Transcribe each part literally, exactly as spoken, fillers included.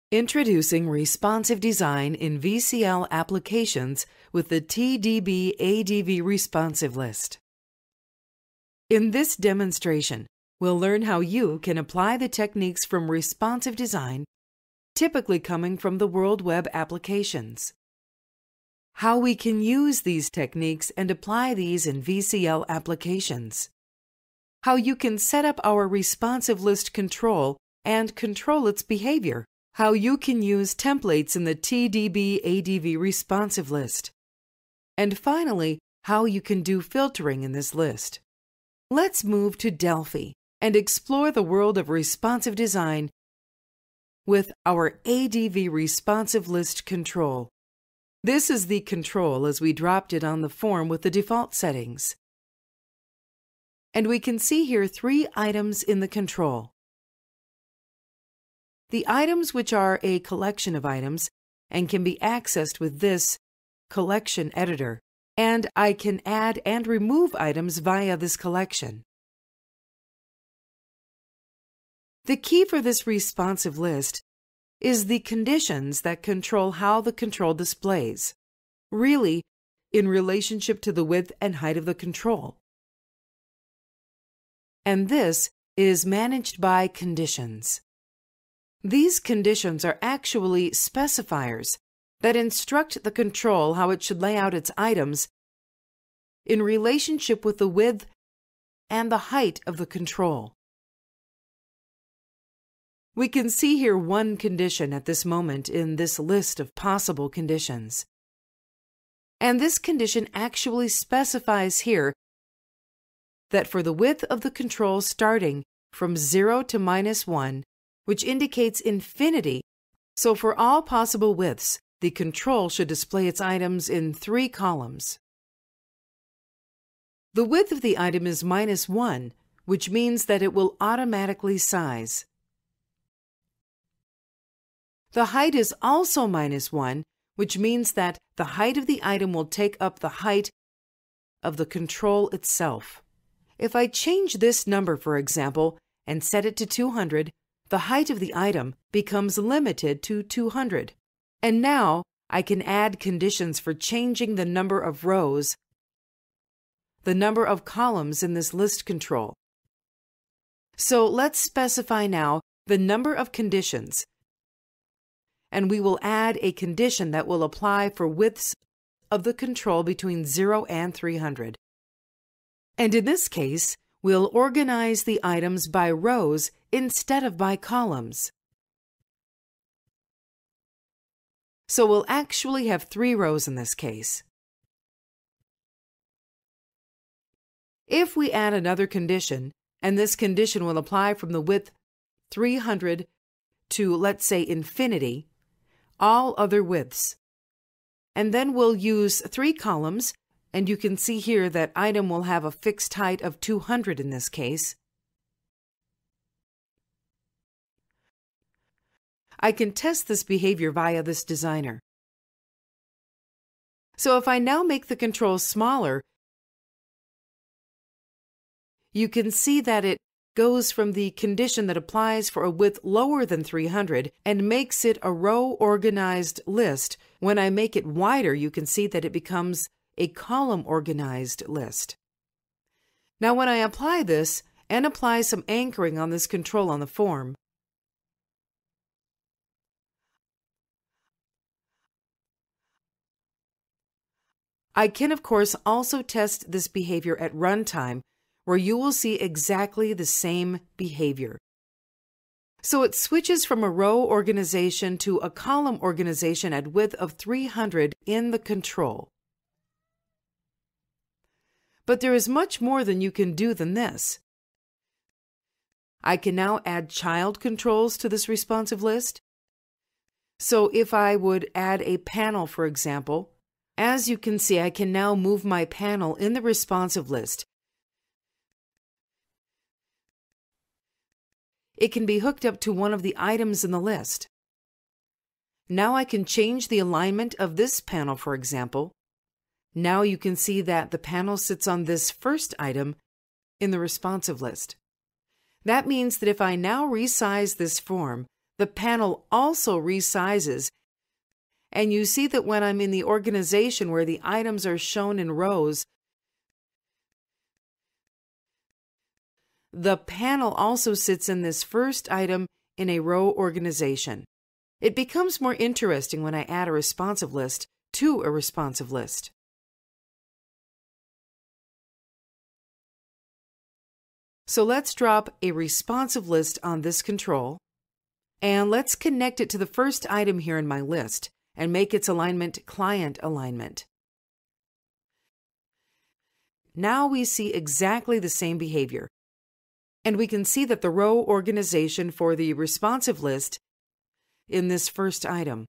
Introducing responsive design in V C L applications with the TDBAdvResponsiveList. In this demonstration, we'll learn how you can apply the techniques from responsive design, typically coming from the World Web applications. How we can use these techniques and apply these in V C L applications. How you can set up our responsive list control and control its behavior. How you can use templates in the TDBAdvResponsiveList. And finally, how you can do filtering in this list. Let's move to Delphi and explore the world of responsive design with our AdvResponsiveList control. This is the control as we dropped it on the form with the default settings. And we can see here three items in the control. The items, which are a collection of items and can be accessed with this collection editor, and I can add and remove items via this collection. The key for this responsive list is the conditions that control how the control displays, really in relationship to the width and height of the control. And this is managed by conditions. These conditions are actually specifiers that instruct the control how it should lay out its items in relationship with the width and the height of the control. We can see here one condition at this moment in this list of possible conditions. And this condition actually specifies here that for the width of the control starting from zero to minus one, which indicates infinity, so for all possible widths, the control should display its items in three columns. The width of the item is minus one, which means that it will automatically size. The height is also minus one, which means that the height of the item will take up the height of the control itself. If I change this number, for example, and set it to two hundred, the height of the item becomes limited to two hundred. And now I can add conditions for changing the number of rows, the number of columns in this list control. So let's specify now the number of conditions, and we will add a condition that will apply for widths of the control between zero and three hundred. And in this case, we'll organize the items by rows instead of by columns. So we'll actually have three rows in this case. If we add another condition, and this condition will apply from the width three hundred to, let's say, infinity, all other widths. And then we'll use three columns, and you can see here that item will have a fixed height of two hundred in this case. I can test this behavior via this designer. So if I now make the control smaller, you can see that it goes from the condition that applies for a width lower than three hundred and makes it a row organized list. When I make it wider, you can see that it becomes a column organized list. Now when I apply this and apply some anchoring on this control on the form, I can of course also test this behavior at runtime, where you will see exactly the same behavior. So it switches from a row organization to a column organization at width of three hundred in the control. But there is much more than you can do than this. I can now add child controls to this responsive list. So if I would add a panel, for example, as you can see, I can now move my panel in the responsive list. It can be hooked up to one of the items in the list. Now I can change the alignment of this panel, for example. Now you can see that the panel sits on this first item in the responsive list. That means that if I now resize this form, the panel also resizes, and you see that when I'm in the organization where the items are shown in rows, the panel also sits in this first item in a row organization. It becomes more interesting when I add a responsive list to a responsive list. So let's drop a responsive list on this control, and let's connect it to the first item here in my list and make its alignment client alignment. Now we see exactly the same behavior, and we can see that the row organization for the responsive list in this first item.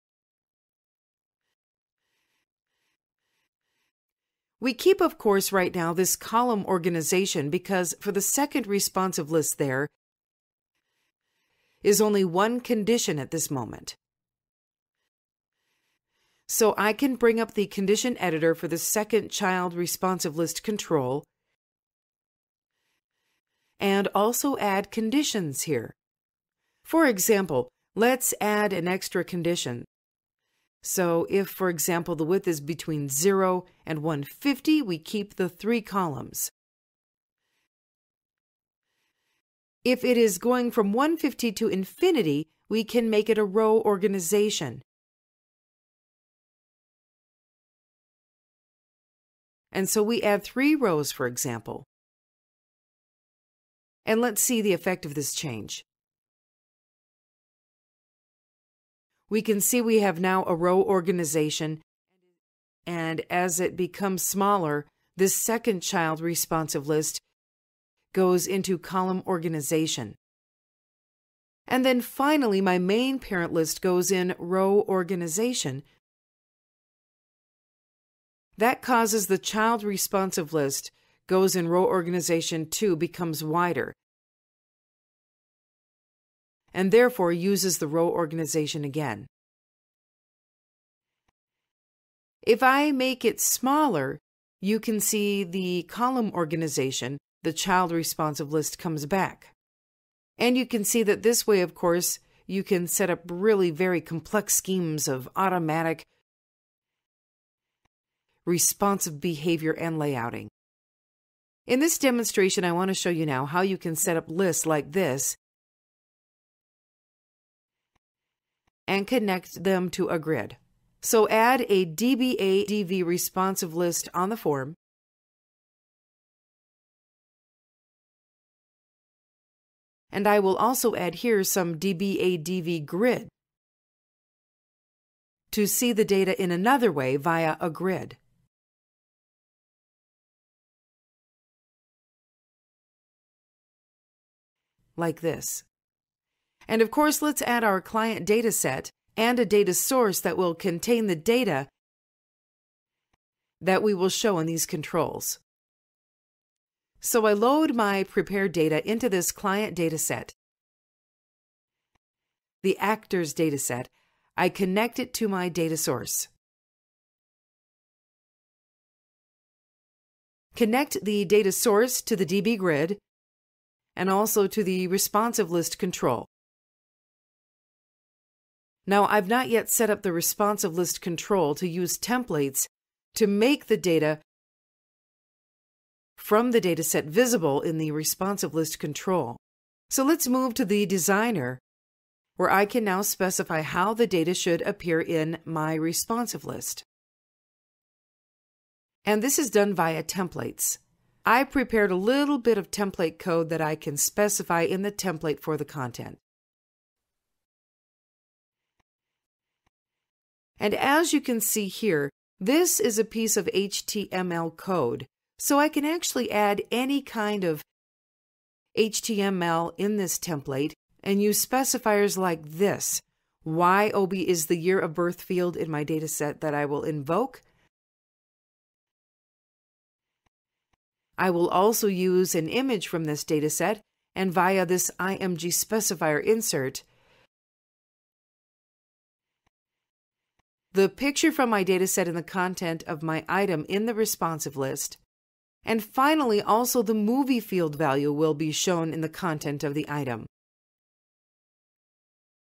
We keep, of course, right now this column organization because for the second responsive list there is only one condition at this moment. So I can bring up the condition editor for the second child responsive list control and also add conditions here. For example, let's add an extra condition. So if, for example, the width is between zero and one hundred fifty, we keep the three columns. If it is going from one hundred fifty to infinity, we can make it a row organization. And so we add three rows, for example. And let's see the effect of this change. We can see we have now a row organization, and as it becomes smaller, this second child responsive list goes into column organization. And then finally, my main parent list goes in row organization. That causes the child responsive list goes in row organization two, becomes wider, and therefore uses the row organization again. If I make it smaller, you can see the column organization, the child responsive list comes back. And you can see that this way, of course, you can set up really very complex schemes of automatic responsive behavior and layouting. In this demonstration, I want to show you now how you can set up lists like this and connect them to a grid. So add a TDBAdvResponsiveList on the form. And I will also add here some TDBAdvGrid to see the data in another way via a grid. Like this. And of course, let's add our client data set and a data source that will contain the data that we will show in these controls. So I load my prepared data into this client data set, the actors data set. I connect it to my data source. Connect the data source to the D B grid and also to the responsive list control. Now, I've not yet set up the responsive list control to use templates to make the data from the dataset visible in the responsive list control. So let's move to the designer, where I can now specify how the data should appear in my responsive list. And this is done via templates. I prepared a little bit of template code that I can specify in the template for the content. And as you can see here, this is a piece of H T M L code, so I can actually add any kind of H T M L in this template and use specifiers like this. Y O B is the year of birth field in my dataset that I will invoke. I will also use an image from this dataset, and via this I M G specifier insert, the picture from my dataset and the content of my item in the responsive list. And finally, also the movie field value will be shown in the content of the item.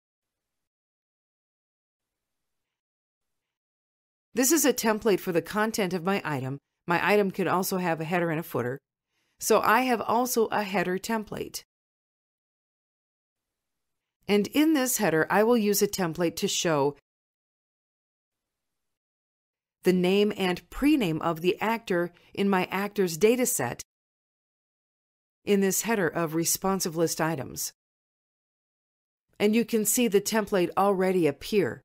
This is a template for the content of my item. My item could also have a header and a footer. So I have also a header template. And in this header, I will use a template to show the name and prename of the actor in my actors dataset in this header of responsive list items. And you can see the template already appear.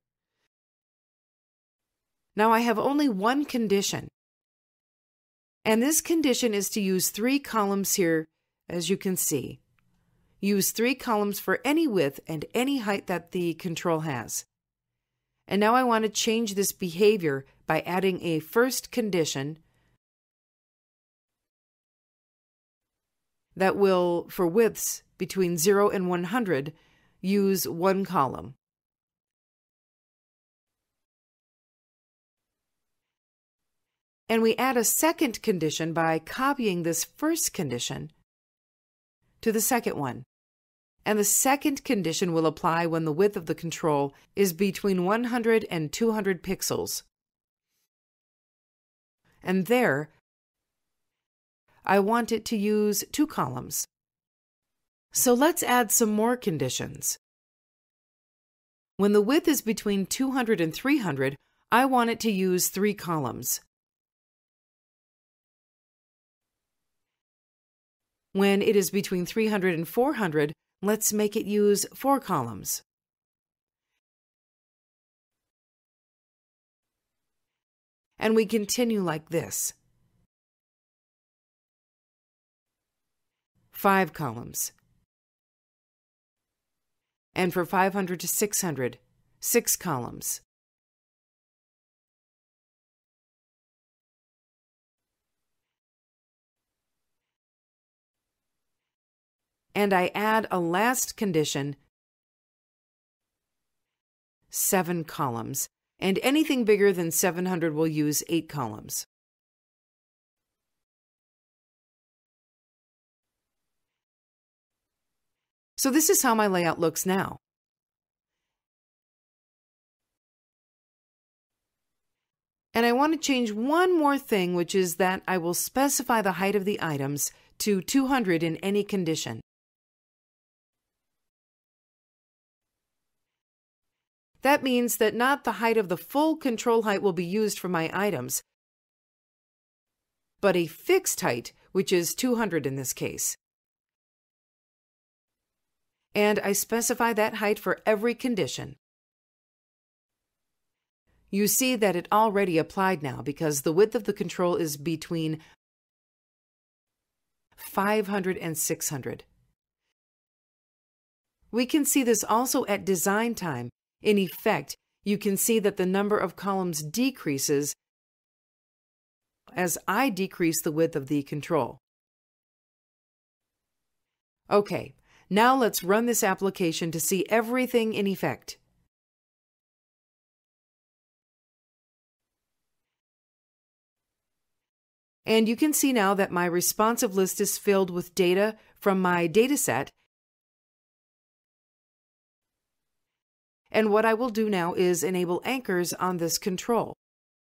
Now I have only one condition. And this condition is to use three columns here, as you can see. Use three columns for any width and any height that the control has. And now I want to change this behavior by adding a first condition that will, for widths between zero and one hundred, use one column. And we add a second condition by copying this first condition to the second one. And the second condition will apply when the width of the control is between one hundred and two hundred pixels. And there, I want it to use two columns. So let's add some more conditions. When the width is between two hundred and three hundred, I want it to use three columns. When it is between three hundred and four hundred, let's make it use four columns. And we continue like this. Five columns. And for five hundred to six hundred, six columns. And I add a last condition, seven columns, and anything bigger than seven hundred will use eight columns. So this is how my layout looks now. And I want to change one more thing, which is that I will specify the height of the items to two hundred in any condition. That means that not the height of the full control height will be used for my items, but a fixed height, which is two hundred in this case. And I specify that height for every condition. You see that it already applied now because the width of the control is between five hundred and six hundred. We can see this also at design time. In effect, you can see that the number of columns decreases as I decrease the width of the control. Okay, now let's run this application to see everything in effect. And you can see now that my responsive list is filled with data from my dataset. And what I will do now is enable anchors on this control.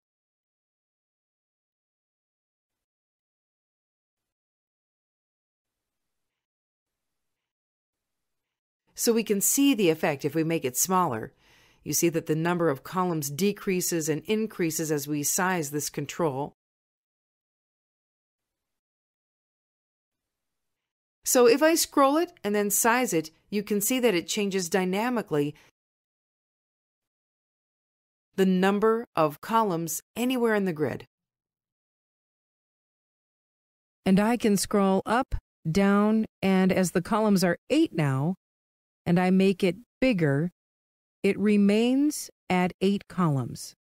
So we can see the effect if we make it smaller. You see that the number of columns decreases and increases as we size this control. So if I scroll it and then size it, you can see that it changes dynamically the number of columns anywhere in the grid. And I can scroll up, down, and as the columns are eight now, and I make it bigger, it remains at eight columns.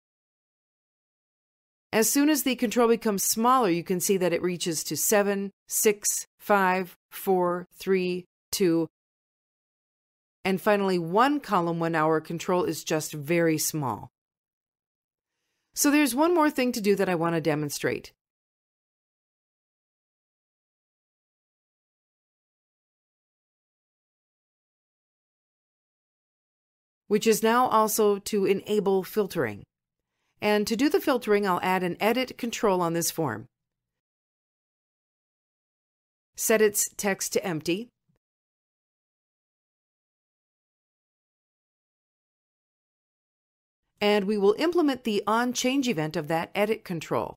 As soon as the control becomes smaller, you can see that it reaches to seven, six, five, four, three, two, and finally one column when our control is just very small. So there's one more thing to do that I want to demonstrate. Which is now also to enable filtering. And to do the filtering, I'll add an edit control on this form. Set its text to empty. And we will implement the onChange event of that edit control.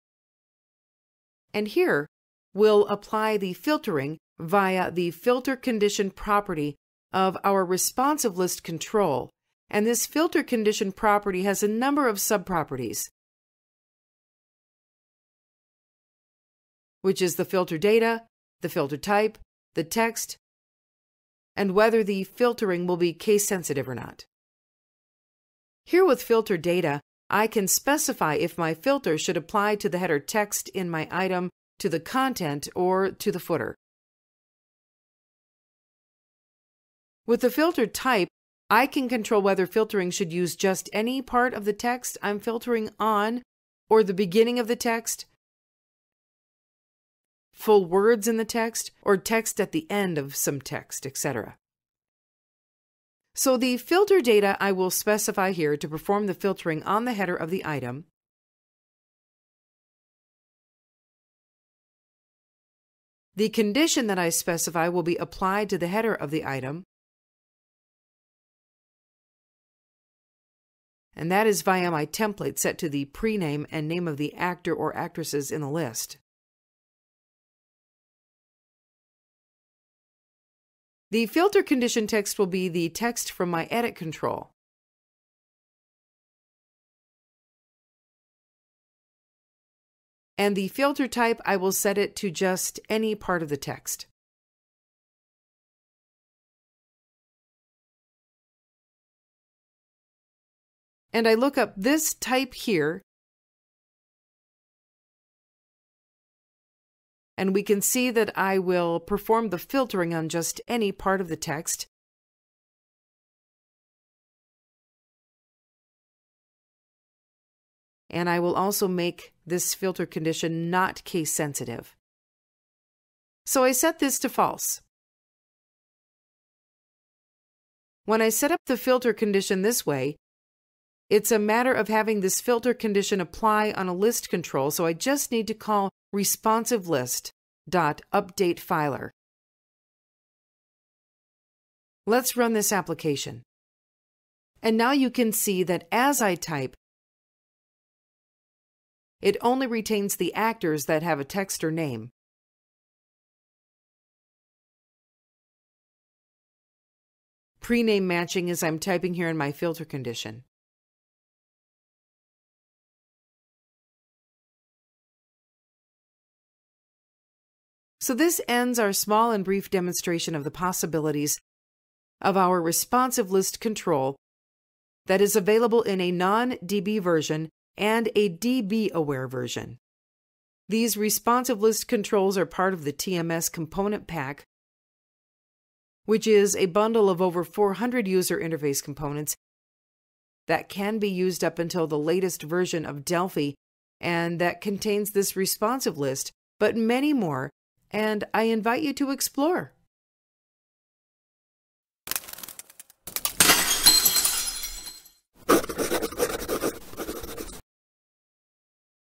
And here, we'll apply the filtering via the filter condition property of our responsive list control. And this filter condition property has a number of subproperties, which is the filter data, the filter type, the text, and whether the filtering will be case sensitive or not. Here with filter data, I can specify if my filter should apply to the header text in my item, to the content, or to the footer. With the filter type, I can control whether filtering should use just any part of the text I'm filtering on, or the beginning of the text, full words in the text, or text at the end of some text, et cetera. So the filter data I will specify here to perform the filtering on the header of the item. The condition that I specify will be applied to the header of the item. And that is via my template set to the prename and name of the actor or actresses in the list. The filter condition text will be the text from my edit control. And the filter type, I will set it to just any part of the text. And I look up this type here, and we can see that I will perform the filtering on just any part of the text. And I will also make this filter condition not case sensitive. So I set this to false. When I set up the filter condition this way, it's a matter of having this filter condition apply on a list control, so I just need to call ResponsiveList.UpdateFiler. Let's run this application. And now you can see that as I type, it only retains the actors that have a text or name. Prename matching as I'm typing here in my filter condition. So this ends our small and brief demonstration of the possibilities of our responsive list control that is available in a non-D B version and a D B-aware version. These responsive list controls are part of the T M S component pack, which is a bundle of over four hundred user interface components that can be used up until the latest version of Delphi, and that contains this responsive list, but many more, and I invite you to explore.